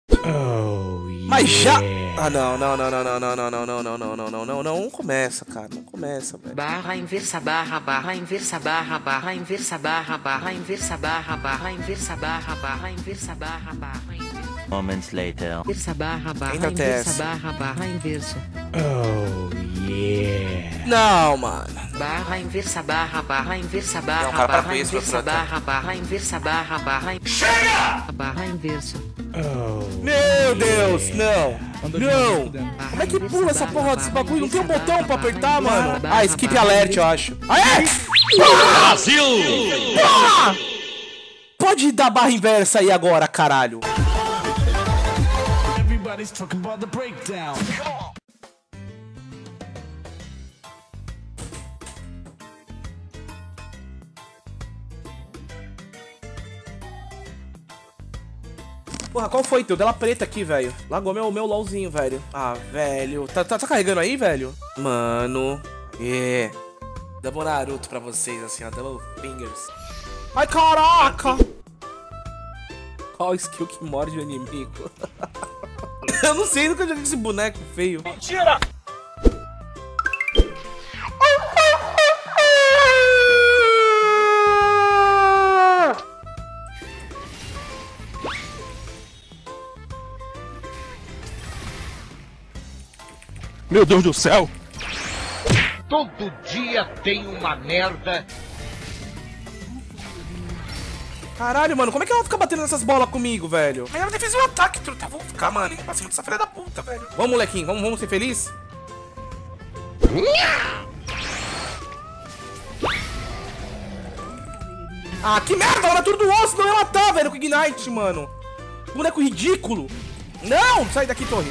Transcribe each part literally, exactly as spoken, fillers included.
Oh, yeah. Mas já... Ah, não, não, não, não, não, não, não, não, não, não, não, não, não, não, não, não começa, cara, não começa, velho. Barra inversa, barra, barra inversa, barra, barra inversa, barra, barra inversa, barra, barra inversa, barra, barra inversa, barra, barra inversa. Moments later. Inversa, barra, barra Entra inversa, T S. barra, barra inversa. Oh, yeah. Não, mano. Barra inversa, barra, barra inversa, barra, Não, cara, para barra com isso, inversa, doutora. barra, barra inversa, barra, barra in- Chega! Barra inversa. Oh, Meu Deus, não. Anda de Não. novo, fudendo. Como é que pula essa porra desse bagulho? Não tem um botão pra apertar, mano? Ah, skip alert, eu acho. Aê! Brasil! Porra! Pode dar barra inversa aí agora, caralho. Everybody's talking about the breakdown. Porra, qual foi? Deu dela preta aqui, velho. Lagou meu, meu LOLzinho, velho. Ah, velho. Tá, tá, tá carregando aí, velho? Mano. É. Double Naruto pra vocês, assim, ó. Double fingers. Ai, caraca! Qual skill que morde o inimigo? Eu não sei, nunca joguei esse boneco feio. Mentira! Meu Deus do céu! Todo dia tem uma merda. Caralho, mano, como é que ela fica batendo nessas bolas comigo, velho? Mas ela nem fez um ataque, truta. Vou ficar, mano, hein? Pra cima dessa filha da puta, velho. Vamos, molequinho, vamos, vamos ser felizes? Ah, que merda, ela é tudo do osso, não ia matar, velho, com Ignite, mano. Boneco ridículo. Não, sai daqui, torre.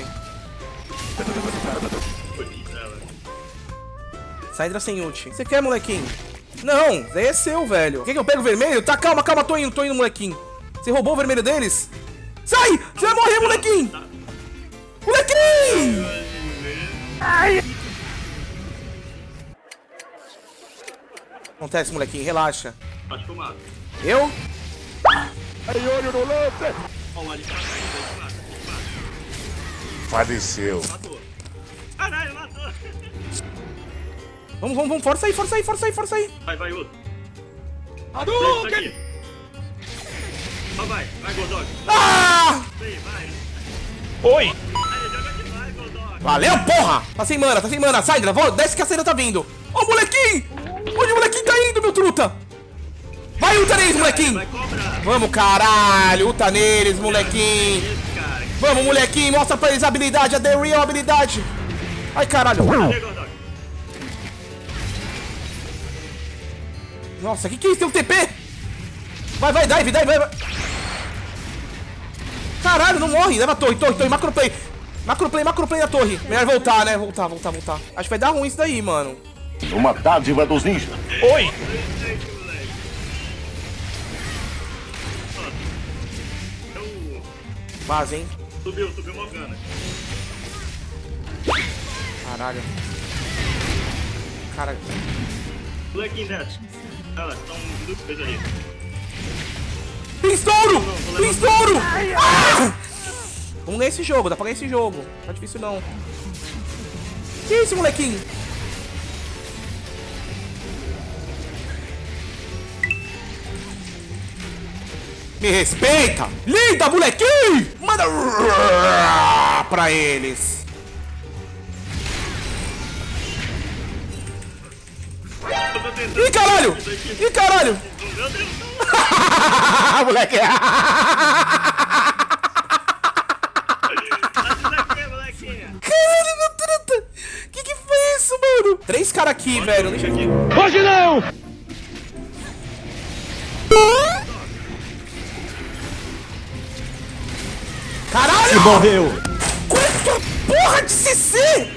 Saída sem ult. Você quer, molequinho? Não, daí é seu, velho. Quer que eu pego o vermelho? Tá, calma, calma, tô indo, tô indo, molequinho. Você roubou o vermelho deles? Sai! Você vai morrer, molequinho! Molequinho! Ai. Acontece, molequinho, relaxa. Acho que eu mato. Eu? Aí, olho no lance! Ó, o Ali tá caindo, mata. Faleceu. Matou. Caralho, matou. Vamos, vamos, vamos, força aí, força aí, força aí, força aí. Vai, vai, outro. Hadouken! Aqui. Só vai, vai, Goldog. Ah! Vai, vai. Oi! Aí, joga aqui, vai, Goldog. Valeu, porra! Tá sem mana, tá sem mana. Saindra, vou, desce que a Saindra tá vindo. Ô, molequinho! Onde o molequinho tá indo, meu truta? Vai, ulta neles, molequinho! Vai cobrar. Vamos, caralho! Ulta neles, molequinho! Esse cara. Vamos, molequinho! Mostra pra eles a habilidade, a The Real habilidade! Ai, caralho! Aí, Goldog. Nossa, que que é isso? Tem um T P? Vai, vai, dive, dive, vai, vai! Caralho, não morre! Leva a torre, torre, torre, macroplay! Macroplay, macroplay da torre! Melhor voltar, né? Voltar, voltar, voltar. Acho que vai dar ruim isso daí, mano. Uma dádiva dos ninjas. Oi! Então, Vaza, hein? subiu, subiu Morgana. Caralho. Caralho. Molequinho desce. Olha lá, estão duas vezes ali. Tem estouro! Tem estouro! Ah! Vamos ganhar esse jogo, dá pra ganhar esse jogo. Não é difícil não. Que isso, molequinho? Me respeita! Linda, molequinho! Manda pra eles! Eu tô tentando. Ih, caralho! Ih, caralho! Meu Deus. Moleque! Molequinha, molequinha. Caralho, meu truta! Que que foi isso, mano? Três caras aqui, velho. Deixa aqui. Hoje não! Caralho! Morreu! Quanto porra de C C!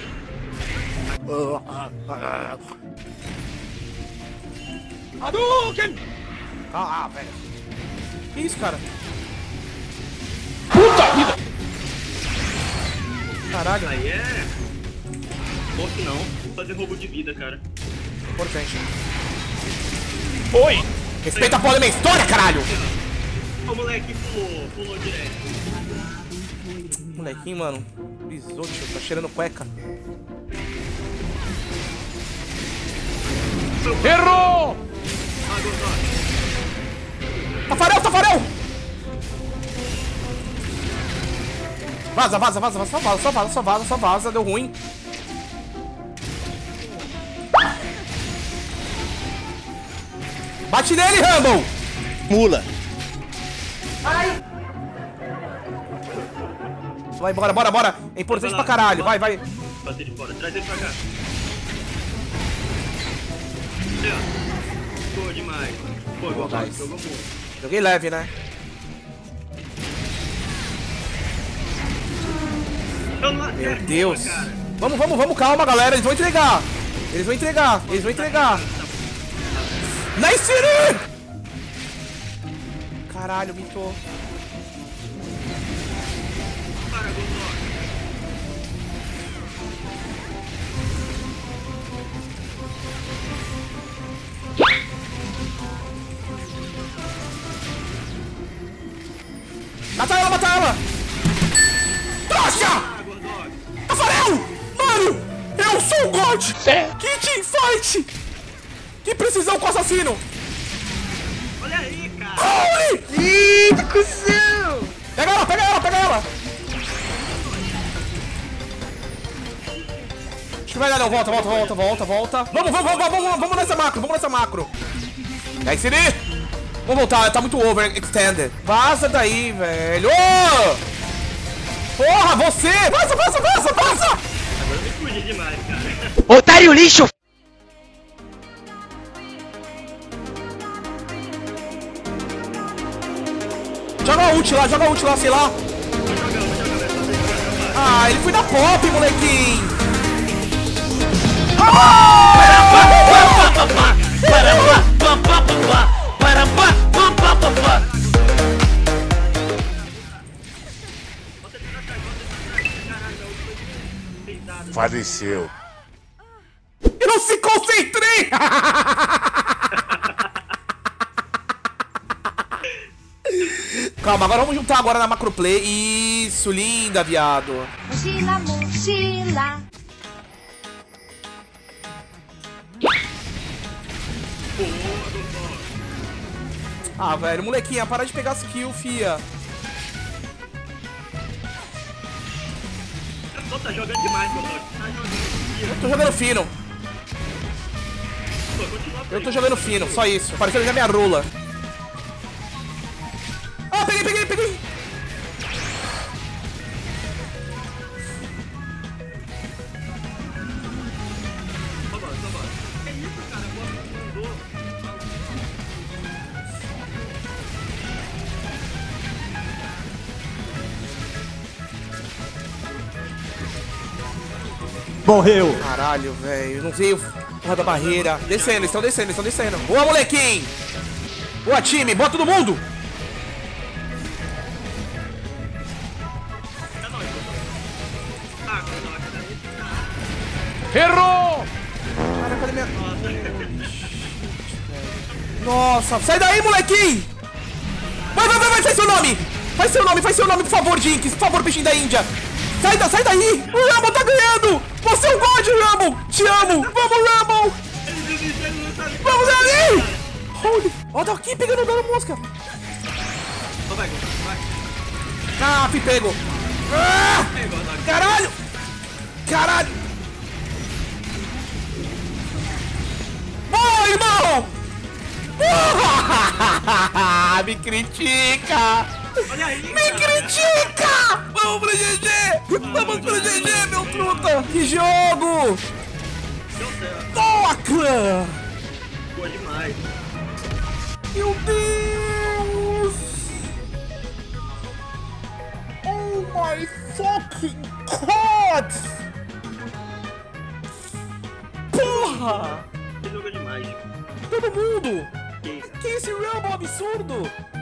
Hadouken! Ah, velho. Que isso, cara? Puta vida! Caralho, Aí é. Morto não. Vou fazer roubo de vida, cara. importante. Oi! Respeita a porra da minha história, caralho! O moleque pulou, pulou direto. Molequinho, mano. Pisou, tio. Tá cheirando cueca. Errou! Tafarel, Tafarel! Vaza, vaza, vaza, vaza, só vaza, só vaza, só vaza, só vaza, deu ruim. Bate nele, Rumble! Mula. Vai, bora, bora, bora. É importante pra caralho, vai, vai. Bate ele fora, traz ele pra cá. Aí, ó. Boa demais. Pô, jogou Nice. jogou muito. Joguei leve, né? Eu não Meu acerto, Deus. cara. Vamos, vamos, vamos, calma, galera. Eles vão entregar. Eles vão entregar, eles vão entregar. Nice City! Caralho, mitou. Para, Goldock. Mata ela, mata ela! Trouxa! Ah, Goldock. Tafarel! Mano! Eu sou o God! Que teamfight! Que precisão com o assassino! Olha aí, cara. Holy! Ih, que cuzão! Pega ela, pega ela, pega ela! Acho que vai dar não, volta, volta, volta, volta, volta. Vamos, vamos, vamos, vamos, vamos nessa macro, vamos nessa macro. E aí, Siri? Vamos voltar, tá muito overextended. Vaza daí, velho. Ô! Porra, você! Vaza, vaza, vaza, vaza! Agora eu me fudi demais, cara. Otário lixo! Joga a ult lá, joga a ult lá, sei lá. Ah, ele foi da pop, molequinho. Faleceu. Eu não se concentrei! Calma, agora vamos juntar agora na macroplay. Isso, linda, viado. Mochila, mochila. Ah, velho, molequinha, para de pegar skill, fia. Pô, tá jogando demais, Goldock. Tá jogando. Eu tô jogando fino. Pô, continua Eu tô jogando fino, só isso. Parecendo já minha rola. Ah, peguei, peguei, peguei. Vambora, vambora. É isso, cara. Boa, boa. Morreu. Caralho, velho. Não veio porra da barreira. Descendo, eles estão descendo, eles estão descendo. Boa, molequinho. Boa, time. Bota todo mundo. Ah, Goldock, daí. Errou! Cara, cadê minha... Nossa, sai daí, molequinho. Vai, vai, vai, vai, faz seu nome. Faz seu nome, faz seu nome, por favor, Jinx. Por favor, bichinho da Índia. Sai, da, sai daí. O Rumble tá ganhando. Você é um god, Rumble. Te amo. Vamos, Rumble. Vamos ali. Holy... Ó, tá aqui pegando o dano mosca. Então vai, Goldock, vai. Ah, fui pego. Ah, Aí, Goldock. caralho. Caralho. Boa, irmão. Ah, me critica. Olha aí, Me cara. critica. Vamos pro G G. Vamos pro G G, meu truta. Que jogo. Deu certo. Boa, clã. Boa demais. Meu Deus. Oh my fucking god. Porra. Você jogou demais. Todo mundo. Que isso? Que esse Rumble absurdo.